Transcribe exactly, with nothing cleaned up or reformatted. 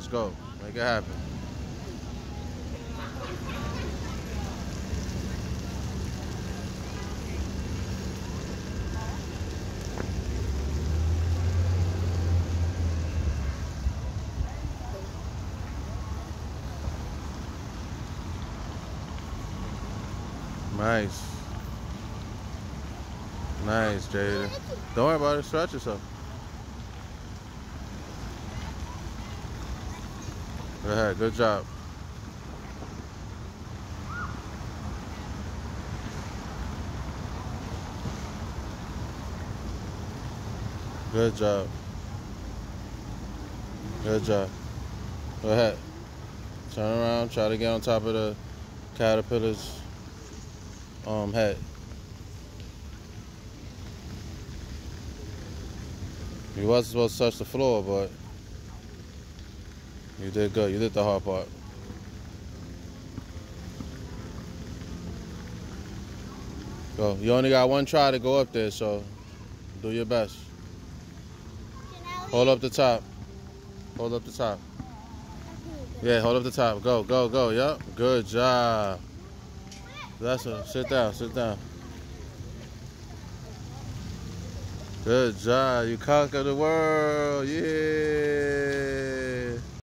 Let's go. Make it happen. Nice. Nice, Jada. Don't worry about it. Stretch yourself. Go ahead. Good job. Good job. Good job. Go ahead. Turn around. Try to get on top of the caterpillar's um, head. You wasn't supposed to touch the floor, but you did good. You did the hard part. Go. You only got one try to go up there, so do your best. Hold up the top. Hold up the top. Yeah, hold up the top. Go, go, go. Yup. Good job. That's it. Sit down. Sit down. Good job. You conquered the world. Yeah.